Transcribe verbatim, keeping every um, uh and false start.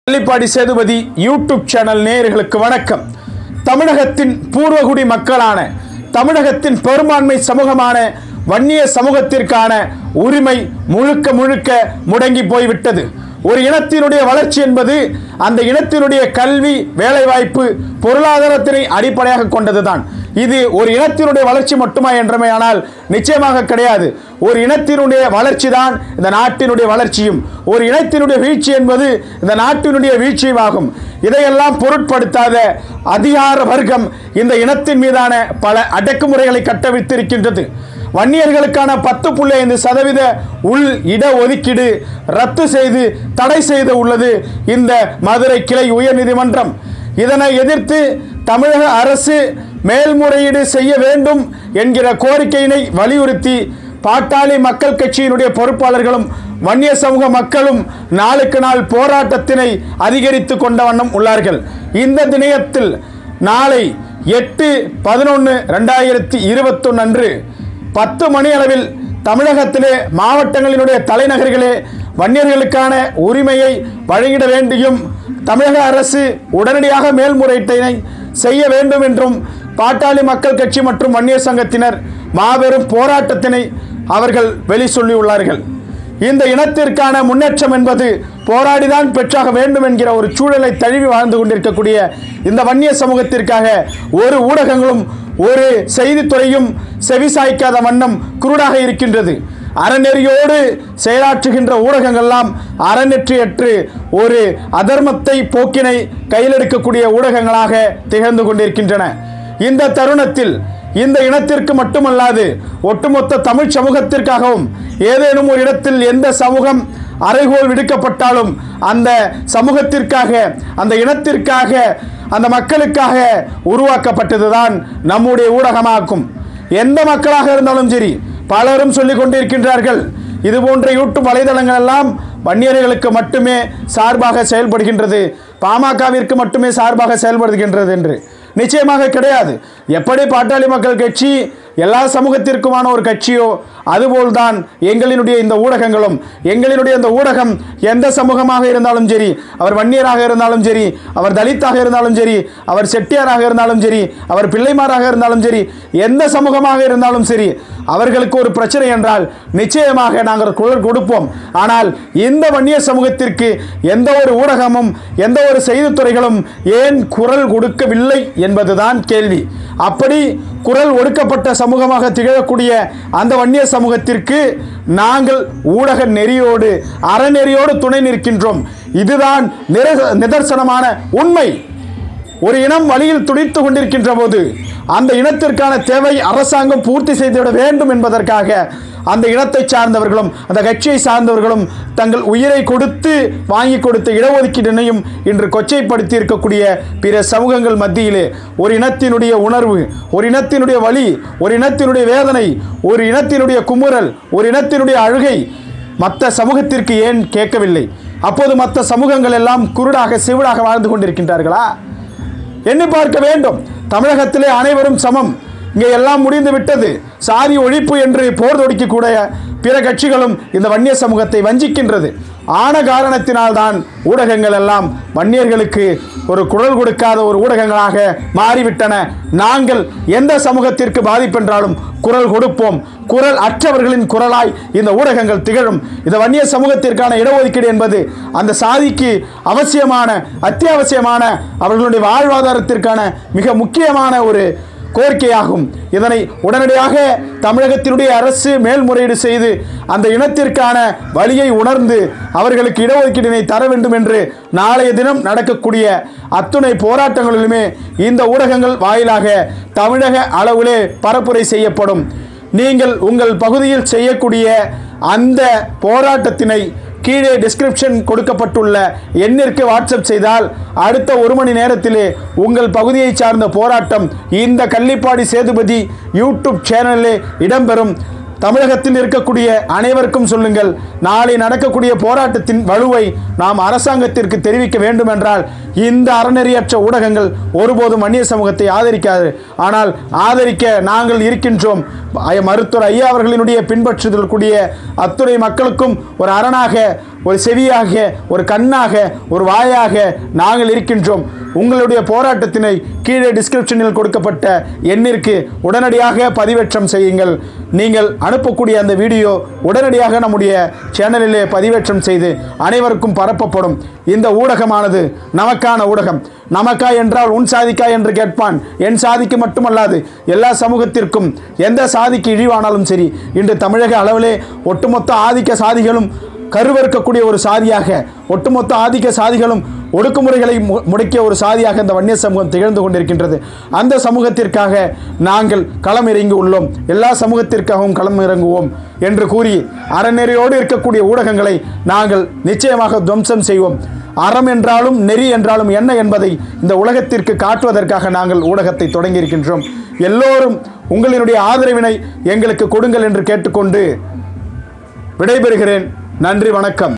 Kallipadi Sethupathi YouTube channel நேயர்களுக்கு வணக்கம். தமிழகத்தின் பூர்வகுடி மக்களான தமிழகத்தின் பெரும்பான்மை சமூகமான வன்னிய சமூகத்திற்கான உரிமை முழுக்க முழுக்க முடங்கி போய்விட்டது. ஒரு இனத்தினுடைய வளர்ச்சி என்பது அந்த இனத்தினுடைய கல்வி, வேலைவாய்ப்பு, பொருளாதாரத்தினை அடிப்படையாக கொண்டதுதான். இது ஒரு இனத்தினுடைய வளர்ச்சி மட்டுமா என்றமையானால் நிச்சயமாக கிடையாது. ஒரு இனத்தினுடைய வளர்ச்சி தான் இந்த நாட்டினுடைய வளர்ச்சியும், ஒரு இனத்தினுடைய வீழ்ச்சி என்பது இந்த நாட்டினுடைய வீழ்ச்சியும் ஆகும். இதையெல்லாம் பொருட்படுத்தாத அதிகார வர்க்கம் இந்த இனத்தின் மீதான பல அடக்குமுறைகளை கட்டவிழ்த்திருக்கின்றது. வன்னியர்களுக்கான பத்து புள்ளி ஐந்து சதவீத உள் இட ஒதுக்கீடு ரத்து செய்து தடை செய்து உள்ளது இந்த மதுரை கிளை உயர்நீதிமன்றம். இதனை எதிர்த்து தமிழக அரசு மேல்முறையீடு செய்ய வேண்டும் என்கிற கோரிக்கையினை வலியுறுத்தி பாட்டாளி மக்கள் கட்சியினுடைய பொறுப்பாளர்களும் வன்னிய சமூக மக்களும் நாளுக்கு நாள் போராட்டத்தினை அதிகரித்து கொண்ட வண்ணம் உள்ளார்கள். இந்த தினத்தில் நாளை எட்டு பதினொன்று ரெண்டாயிரத்தி இருபத்தொன்று அன்று பத்து மணி அளவில் தமிழகத்திலே மாவட்டங்களினுடைய தலைநகர்களே வன்னியர்களுக்கான உரிமையை வழங்கிட வேண்டியும் தமிழக அரசு உடனடியாக மேல்முறையீட்டினை செய்ய வேண்டும் என்றும் பாட்டாளி மக்கள் கட்சி மற்றும் வன்னியர் சங்கத்தினர் மாபெரும் போராட்டத்தினை அவர்கள் வெளி சொல்லியுள்ளார்கள். இந்த இனத்திற்கான முன்னேற்றம் என்பது போராடிதான் பெற்றாக வேண்டும் என்கிற ஒரு சூழலை தழுவி வாழ்ந்து கொண்டிருக்கக்கூடிய இந்த வன்னிய சமூகத்திற்காக ஒரு ஊடகங்களும் ஒரு செய்தித்துறையும் செவிசாய்க்காத வண்ணம் குருடாக இருக்கின்றது. அறநெறியோடு செயலாற்றுகின்ற ஊடகங்கள்லாம் அறநெற்றியற்று ஒரு அதர்மத்தை போக்கினை கையிலெடுக்கக்கூடிய ஊடகங்களாக திகழ்ந்து கொண்டிருக்கின்றன. இந்த தருணத்தில் இந்த இனத்திற்கு மட்டுமல்லாது ஒட்டுமொத்த தமிழ் சமூகத்திற்காகவும் ஏதேனும் ஒரு இடத்தில் எந்த சமூகம் அறைகோல் விடுக்கப்பட்டாலும் அந்த சமூகத்திற்காக, அந்த இனத்திற்காக, அந்த மக்களுக்காக உருவாக்கப்பட்டதுதான் நம்முடைய ஊடகமாகும். எந்த மக்களாக இருந்தாலும் சரி, பலரும் சொல்லிக் கொண்டிருக்கின்றார்கள் இது போன்ற யூடியூப் வலைதளங்கள் எல்லாம் வன்னியர்களுக்கு மட்டுமே சார்பாக செயல்படுகின்றது, பாமகவிற்கு மட்டுமே சார்பாக செயல்படுகின்றது என்று. நிச்சயமாக கிடையாது. எப்படி பாட்டாளி மக்கள் கட்சி எல்லா சமூகத்திற்குமான ஒரு கட்சியோ அதுபோல்தான் எங்களினுடைய இந்த ஊடகங்களும். எங்களினுடைய இந்த ஊடகம் எந்த சமூகமாக இருந்தாலும் சரி, அவர் வன்னியராக இருந்தாலும் சரி, அவர் தலித்தாக இருந்தாலும் சரி, அவர் செட்டியாராக இருந்தாலும் சரி, அவர் பிள்ளைமாராக இருந்தாலும் சரி, எந்த சமூகமாக இருந்தாலும் சரி, அவர்களுக்கு ஒரு பிரச்சனை என்றால் நிச்சயமாக நாங்கள் குரல் கொடுப்போம். ஆனால் இந்த வன்னிய சமூகத்திற்கு எந்த ஒரு ஊடகமும் எந்த ஒரு செய்தித்துறைகளும் ஏன் குரல் கொடுக்கவில்லை என்பதுதான் கேள்வி. அப்படி குரல் ஒடுக்கப்பட்ட சமூகமாக திகழக்கூடிய அந்த வன்னிய சமூகத்திற்கு நாங்கள் ஊடக நெறியோடு அறநெறியோடு துணை நிற்கின்றோம். இதுதான் நிதர்சனமான உண்மை. ஒரு இனம் வழியில் துடித்து கொண்டிருக்கின்ற போது அந்த இனத்திற்கான தேவை அரசாங்கம் பூர்த்தி செய்துவிட வேண்டும் என்பதற்காக அந்த இனத்தை சார்ந்தவர்களும் அந்த கட்சியை சார்ந்தவர்களும் தங்கள் உயிரை கொடுத்து வாங்கி கொடுத்த இடஒதுக்கீட்டினையும் இன்று கொச்சைப்படுத்தி இருக்கக்கூடிய பிற சமூகங்கள் மத்தியிலே ஒரு இனத்தினுடைய உணர்வு, ஒரு இனத்தினுடைய வலி, ஒரு இனத்தினுடைய வேதனை, ஒரு இனத்தினுடைய குமுறல், ஒரு இனத்தினுடைய அழுகை மற்ற சமூகத்திற்கு ஏன் கேட்கவில்லை? அப்போது மற்ற சமூகங்கள் எல்லாம் குருடாக சிவிடாக வாழ்ந்து கொண்டிருக்கின்றார்களா? எண்ணி பார்க்க வேண்டும். தமிழகத்திலே அனைவரும் சமம், இங்கே எல்லாம் முடிந்து விட்டது, சாதி ஒழிப்பு என்று போர் தொடுக்கக்கூடிய பிற கட்சிகளும் இந்த வன்னிய சமூகத்தை வஞ்சிக்கின்றது. ஆன காரணத்தினால்தான் ஊடகங்கள் எல்லாம் வன்னியர்களுக்கு ஒரு குரல் கொடுக்காத ஒரு ஊடகங்களாக மாறிவிட்டன. நாங்கள் எந்த சமூகத்திற்கு பாதிப்பென்றாலும் குரல் கொடுப்போம். குரல் அற்றவர்களின் குரலாய் இந்த ஊடகங்கள் திகழும். இந்த வன்னிய சமூகத்திற்கான இடஒதுக்கீடு என்பது அந்த சாதிக்கு அவசியமான, அத்தியாவசியமான, அவர்களுடைய வாழ்வாதாரத்திற்கான மிக முக்கியமான ஒரு கோரிக்கையாகும். இதனை உடனடியாக தமிழகத்தினுடைய அரசு மேல்முறையீடு செய்து அந்த இனத்திற்கான வழியை உணர்ந்து அவர்களுக்கு இடஒதுக்கீட்டினை தர வேண்டும் என்று நாளைய தினம் நடக்கக்கூடிய அத்துணை போராட்டங்களிலுமே இந்த ஊடகங்கள் வாயிலாக தமிழக அளவிலே பரப்புரை செய்யப்படும். நீங்கள் உங்கள் பகுதியில் செய்யக்கூடிய அந்த போராட்டத்தினை கீழே டிஸ்கிரிப்ஷன் கொடுக்கப்பட்டுள்ள எண்ணிற்கு வாட்ஸ்அப் செய்தால் அடுத்த ஒரு மணி நேரத்திலே உங்கள் பகுதியை சார்ந்த போராட்டம் இந்த கள்ளிப்பாடி சேதுபதி யூடியூப் சேனலிலே இடம்பெறும். தமிழகத்தில் இருக்கக்கூடிய அனைவருக்கும் சொல்லுங்கள், நாளை நடக்கக்கூடிய போராட்டத்தின் வலுவை நாம் அரசாங்கத்திற்கு தெரிவிக்க வேண்டும் என்றால் இந்த அறநெறியற்ற ஊடகங்கள் ஒருபோதும் வன்னிய சமூகத்தை ஆதரிக்காது. ஆனால் ஆதரிக்க நாங்கள் இருக்கின்றோம். மருத்துவர் ஐயா அவர்களினுடைய பின்பற்றுதல் கூடிய அத்துறை மக்களுக்கும் ஒரு அரணாக, ஒரு செவியாக, ஒரு கண்ணாக, ஒரு வாயாக நாங்கள் இருக்கின்றோம். உங்களுடைய போராட்டத்தினை கீழே டிஸ்கிரிப்ஷனில் கொடுக்கப்பட்ட எண்ணிற்கு உடனடியாக பதிவேற்றம் செய்யுங்கள். நீங்கள் அனுப்பக்கூடிய அந்த வீடியோ உடனடியாக நம்முடைய சேனலிலே பதிவேற்றம் செய்து அனைவருக்கும் பரப்பப்படும். இந்த ஊடகமானது நமக்கான ஊடகம். நமக்கா என்றால் உன் சாதிக்கா என்று கேட்பான். என் சாதிக்கு மட்டுமல்லாது எல்லா சமூகத்திற்கும், எந்த சாதிக்கு இழிவானாலும் சரி, இன்று தமிழக அளவிலே ஒட்டுமொத்த ஆதிக்க சாதிகளும் கருவறுக்கக்கூடிய ஒரு சாதியாக, ஒட்டுமொத்த ஆதிக்க சாதிகளும் ஒடுக்குமுறைகளை முடக்கிய ஒரு சாதியாக இந்த வன்னிய சமூகம் திகழ்ந்து கொண்டிருக்கின்றது. அந்த சமூகத்திற்காக நாங்கள் களம் இறங்கி உள்ளோம். எல்லா சமூகத்திற்காகவும் களம் இறங்குவோம் என்று கூறி அறநெறியோடு இருக்கக்கூடிய ஊடகங்களை நாங்கள் நிச்சயமாக துவம்சம் செய்வோம். அறம் என்றாலும் நெறி என்றாலும் என்ன என்பதை இந்த உலகத்திற்கு காட்டுவதற்காக நாங்கள் ஊடகத்தை தொடங்கியிருக்கின்றோம். எல்லோரும் உங்களினுடைய ஆதரவினை எங்களுக்கு கொடுங்கள் என்று கேட்டுக்கொண்டு விடைபெறுகிறேன். நன்றி, வணக்கம்.